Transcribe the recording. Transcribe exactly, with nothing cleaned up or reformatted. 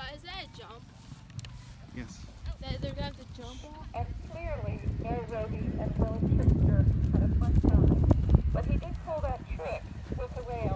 Uh, is that a jump? Yes. That they're gonna have to jump off? And clearly, Mayor Roby and Will Trickster had a fun time. But he did pull that trick with the whale.